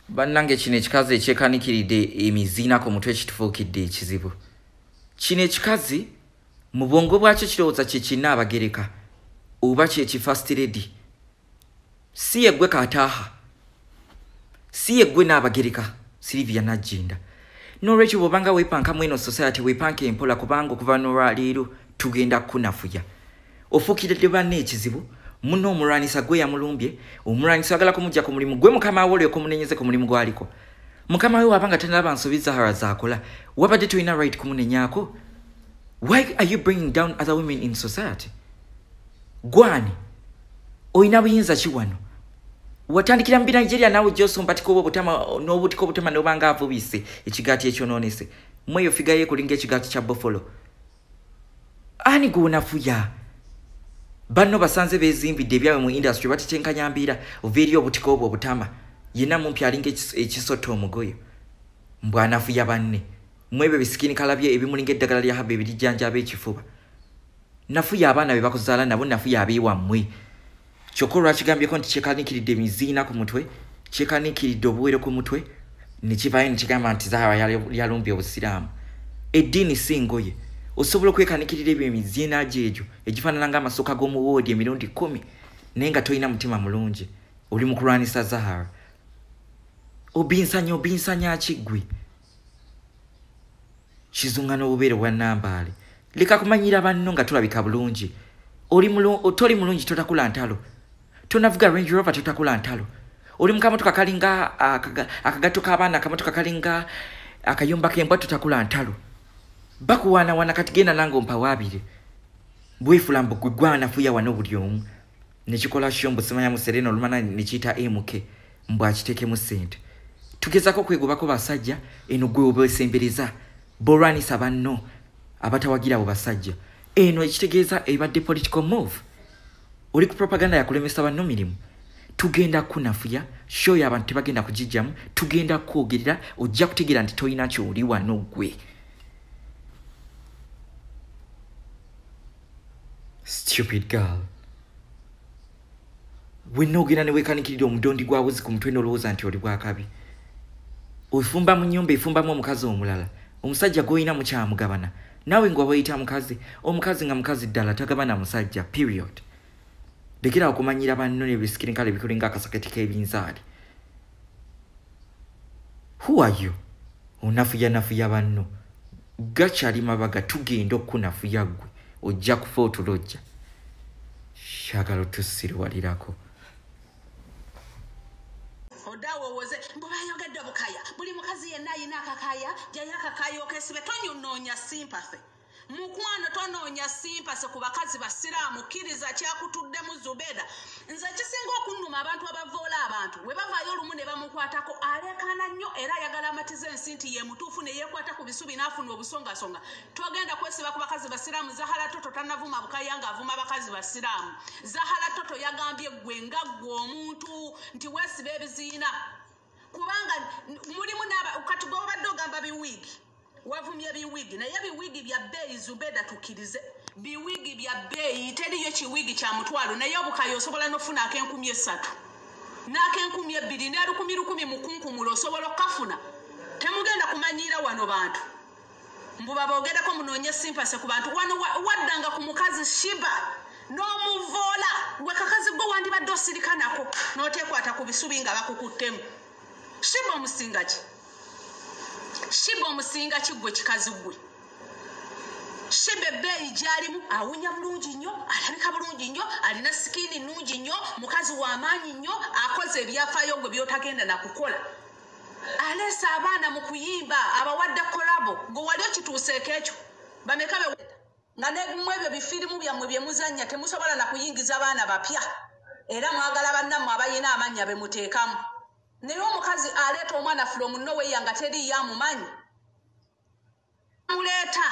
Bannange kino ekikazi ekyekanikiridde emiziina ku mutwe kitufuukidde ekizibu. Kino ekikazi mu bwongo bwakyo kirowooza kye kinnaabagereka oba kye first lady. Si yeggwe Kaataaha, si yeggwe Nnaabagereka Sylvia Nagginda. N'olwekyo bw'obanga weepankamu eno society weepanka empola kubanga okuva n'olwaleero tugenda kunafuya. Ofuukiridde banne ekizibu, munno omulwanisa gwe yamulumbye, omulwanisa agala kumujja ku mulimu gwe mukama we oli okumunenyeze ku mulimu gwaliko. Mukama we wabanga tanalaba nsobi Zahara z'akola, wabadde tulina right kumunenyaako? Why are you bringing down other women in society? Gwani, oyina buyinza ki wano? Watandikira mu Nigeria nawe gy'osomba tiko obutama n'obutiko obutama n'obanga avubise ekigaati ekyonoonese. Mweyo figaye kulinga ekigaati kya Buffalo. Ani gw'onafuya? Banno basanze beezimbidde ebyawe mu industry batitenkanyambiira ova eri obutiko obwo obutama. Yenna mumpi alinga ekisoto omugoyo. Mbwanafuya banne. Mwebe bisikini kalabye ebimulinga eddagala lya haba ebirijjanjaba ekifuba. Nafuya abaana be bakuzaala nabo nafuya abeewammwe. Kyokka olwakigambyeko nti kyekanikiridde emiziina ku mutwe, kyekanikiridde obuwero ku mutwe, ne kivaayo ne kigamba nti Zahara yalumbye obusiraamu. Eddiini si ngoye. Osobola okwekanikirira ebyo emiziina gy'egyo egifaanana ng'amasooka g'omuwoodi emirundi 10 naye nga tolina mutima mulungi. Oli mu kulwanisa Zahara. Obinsanya kiggwe. Kizunga n'obubeere bwa Nambaale. Leka kumanyira banno nga tulabika bulungi. Toli mulungi totakula ntalo. Tonavuga Range Rover totakula ntalo. Oli mukamotoka kalinga akagato k'abaana akamotoka kalinga akayumba k'embwa totakula ntalo. Bakuwaana kati genda nange ompa waabire. Bwefula mbu gwe gwanafuya wano buli omu. Ne kikola shombo simanya mu Serena olumana ne kiyita MK mbu akitekemu ssente. Tugezako kwegobako basajja eno gwe obeesembereza. Borwanisa banno abatawagira abo basajja. Eno ekitegeeza ebadde political move. Oli ku propaganda ya kulemesa banno mirimu. Tugenda kunafuya, show y'abantu tebagenda kugijjamu, tugenda kwogerera, ojja kutegeera nti toyina ky'oli wano gwe. Stupid girl. Wenna ogenda ne weekanikirira omudondi gwa wuzi ku mutwe n'olowooza nti oli bwakabi. Ofumba mu nnyumba efumbamu omukazi omulala. Omusajja gw'olina mukyamugabana. Nawe ngwa bayita mukazi, omukazi nga mukazi ddala tagabana musajja, period. Lekera okumanyira banno ne bisikirinkale bikulinga akasaketi k'ebinzaali. Who are you? Onafuya banno. Gakyali mabaga tugenda okunafuya ggwe. Ojja kufa otulojja. Shagala otussirwalirako. Odawo woze mbubayogedde bukaya buli mukazi yenna ayina akakaya jayo akakaya okesibe tonyonoonya sympathy. Mukwano tonoonya sympathy ku bakazi basiraamu kkiriza kyakutuddemu Zubeda. Nze kisinga okunnuma abantu abavoola abantu we bavaayo olumu ne bamukwatako aleekaana nnyo era ayagala amatiza ensi nti ye mutuufu ne yeekwata ku bisubi n'afuna obusongasonga. Togenda kwesiba ku bakazi basiraamu. Zahara Toto tannavuma bukaya ng'avuma bakazi basiraamu. Zahara Toto yagambye ggwe nga ggwe omuntu nti weesiba ebiziina kubanga mulimu kati gw'obadde ogamba biwiigi. Wavumye biwigi naye biwigi bya bbeeyi Zubeda tukkirize. Biwigi bya bbeeyi teriyo kiwigi kya mutwalo naye obukaya osobola n'ofuna ak'enkumi 3 n'ak'enkumi 2 n'erukumi mukunkumulo osobola okukafuna. Temugenda kumanyiira wano bantu. Mbuba boogerako munoonye sympathy ku bantu wano waddanga ku mukazi Sheebah n'omuvoola gwe kakazi gwe wandibadde osirika nako n'oteekwata ku bisubi nga bakukuttemu. Sheebah omusinga ki? Sheebah omusinga kiggwe kikazi gwe. Sheebah ebbeeyi gy'alimu awunya bulungi nnyo, alabika bulungi nnyo, alina sikiini nnungi nnyo, mukazi w'amaanyi nnyo, akoze ebyafaayo gwe by'otagenda na kukola. Aleesa abaana mu kuyimba abawadde kolabo gwe wali okituuseeko ekyo. Bameka nga mu ebyo bifirimu byammwe bye muzannya temusobola na kuyingiza baana bapya. Era mwagala bannammwe abayina amannya be muteekamu. Naye omukazi aleeta omwana from nowhere nga teri yamumanyi. Muleeta.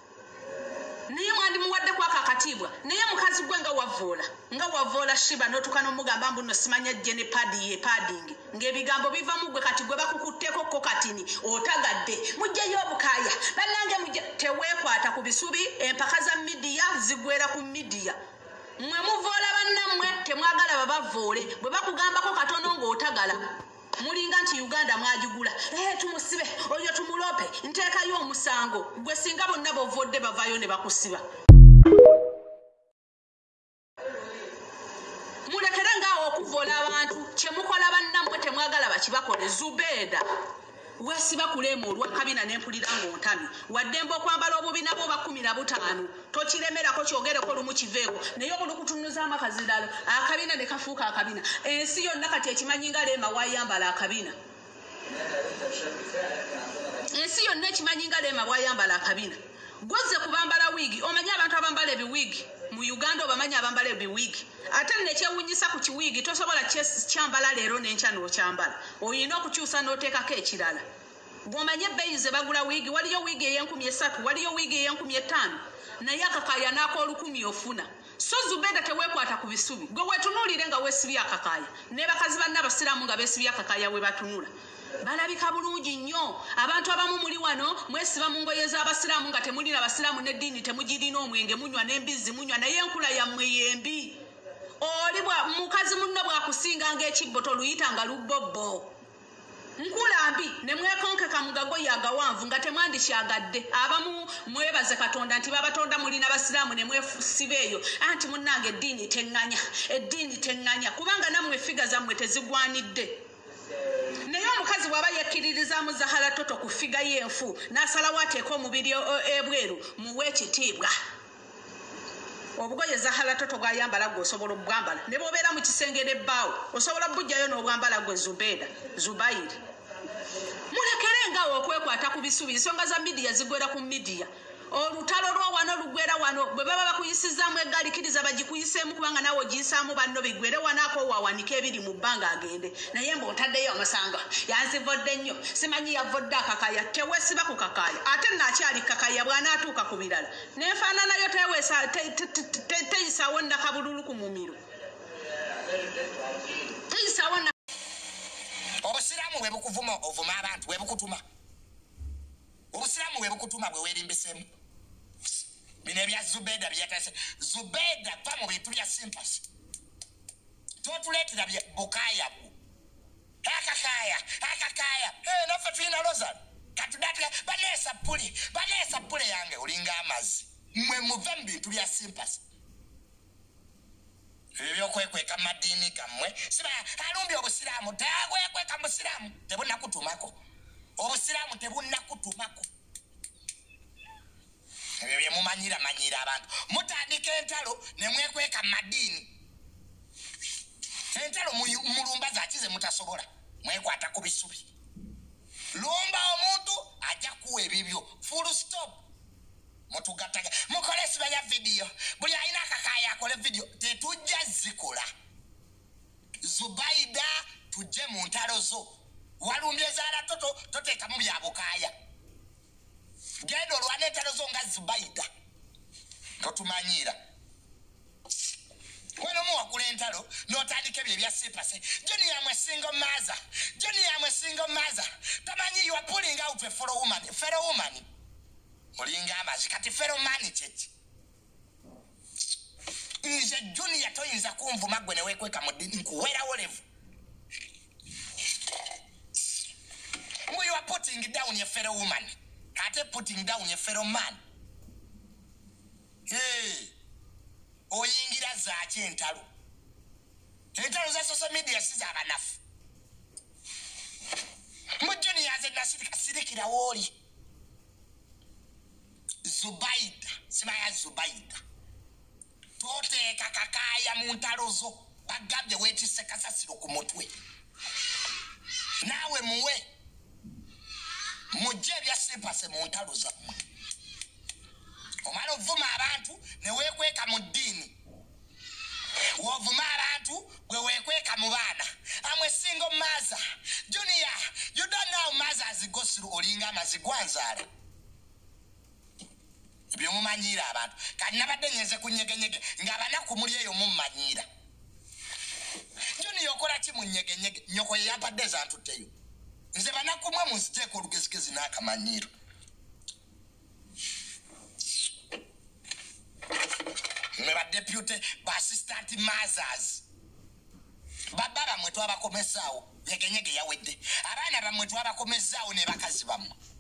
Naye mwandimuwadde kwaka akatiibwa. Naye mukazi gwe nga wavoola Sheebah n'otuuka n'omugamba mbu nno simanya jje ne padding. Ng'ebigambo biva mu gwe kati gwe bakukutteko kokatini otagadde. Mujjeyo obukaya. Bannange mujje teweekwata ku bisubi empaka za midiya zigwera ku midiya. Mwe muvoola bannammwe temwagala babavoole bwe bakugambako katono ng'otagala. mulinga nti Uganda mwajugula tumusibe oyo tumulope nteekayo omusango gwe singa bonna bovodde bavayo ne bakusiba mulekere ngaawo okuvola abantu kyemukola bannammwe temwagala bakibakole Zubeda wesiba kulema olwa kabina n'empulira ng'ontami waddemba okwambala obubi nabo bakumira butaano tokiremerako kyogereko lumu kiveeko naye obulukutunuza amakaziralo akabina ne kafuuka akabina ensi yonna kati ekimanyi nga Rema wayambala akabina ensi yonna ekimanyi nga Rema wayambala akabina gwoze kubambala wiigi omanyi abantu abambala ebiwiigi mu Uganda obamanyi abambala ebiwiigi ate nekyewunyisa ku kiwiigi tosobola kyambala leero n'enkya n'okyambala oyina okukyusa n'oteekako ekirala bw'omanye ebbeeyi ze bagula wiigi waliyo wiigi ey'N3,000 waliyo wiigi ey'N5,000 naye akakaaya n'ak'Olukumi ofuna so Zubeda teweekwata ku bisubi gwe weetunuulire nga weesibye akakaaya ne bakazi banna abasiraamu nga beesibye akakaaya we batunula balabika bulungi nnyo abantu abamu muli wano mwesiba mu ngoye z'abasiraamu nga temulina basiraamu n'eddiini temugirina omwenge munywa n'embizzi munywa naye enkula yammwe yembi oli mukazi munno bw'akusinga ng'ekibbo toluyita nga lubbobbo nkula mbi ne mwekonkeka mugago yagawanvu nga temwandikyagadde abamu mwebaze Katonda nti babatonda mulina basiraamu ne mwesiba eyo anti munnange eddiini teŋŋanya kubanga nammwe effiga zammwe tezigwanidde naye omukazi bw'aba yekkiririzaamu Zahara Toto ku ffiga y'enfu n'asalawo ateeka omubiri ebweru muwe ekitiibwa obugoye Zahara Toto bw'ayambala gwe osobola obwambala ne bw'obeera mu kisenge n'ebbaawo osobola bujjayo n'obwambala gwe Zubairi mulekere ngaawo okwekwata ku bisubi ensonga za midiya zigwera ku midiya olutalo lwa wano lugwera wano bwe baba bakuyisizaamu eggaali kkiriza bagikuyiseemu kubanga naawe ogiyisaamu banno bigwere wanaako wawanika ebiri mu bbanga agende naye mb'otaddeyo amasanga yanzivodde nnyo simanyi yavodde akakaaya teweesiba ku kakaaya ate naakyali kakaaya bw'anaatuuka ku birala nenfaananayo teyisaawo nnakabululu ku mumiro teyisaawo obusiraamu bwe bukuvuma ovuma abantu bwe bukutuma obusiraamu bwe bukutuma bwe weerimbiseemu bino ebya Zubeda byatase Zubeda va mu bintu bya simpasi totuleetera bukaaya bwo akakaaya naffe tulina lozalo katudatira baneesa ppule yange olinga amazzi mwe muve mu bintu bya simpasi ebyokwekweka madiini gammwe siba alumbye obusiraamu tagwekweka musiraamu tebunakutumako obusiraamu tebunakutumako ebyo bye mumanyira abantu mutandika entalo ne mwekweka madiini entalo mulumba zakize mutasobola mwekwata ku bisubi lumba omuntu ajja kuwa ebibyo full stop mutugataga mukole esiba ya vidiyo buli alina akakaaya akole vidiyo tetujja zikola Zubaida tujje mu ntalo zo walumbye Zahara Toto toteekamu bya bukaaya genda olwana entalo zo nga Zubaida totumanyira wano muwakula entalo n'otandika ebyo ebya sipase joni yamwe single maza tamanyi you are pulling out a fellow woman olinga amazi kati fellow man kyeki nze junior toyinza kunvuma gwe neweekweka mu ddiini nkuweerawo levu you are putting down a fellow woman ate putting down a fellow man oyingira zaaki entalo za social media sizabanafu mujuni yanze nasirikira wooli Zubaida simaya Zubaida toteeka kakaaya mu ntalo zo bagambye weetisse kasasiro ku mutwe naawe mujje ebya sipase mu ntalo zammwe omala ovuma abantu ne weekweka mu ddiini wovuma abantu gwe weekweka mu baana amwe single mother junior you don't know mothers go through olinga amazigwanzaala ebyo mumanyiira abantu kati nabadde nyenze ku nyegenyege ng'abanaku muli eyo mummanyiira junior okola ki mu nyegenyege nyoko ye yampadde zantutteyo nze banakumwe munziteeka olugezigezi n'akamanyiiro ne ba deputy ba assistant mothers Baba bamwe twabakomezaawo yegenyege yawedde abaana bamwe twabakomezaawo ne bakazi bamwe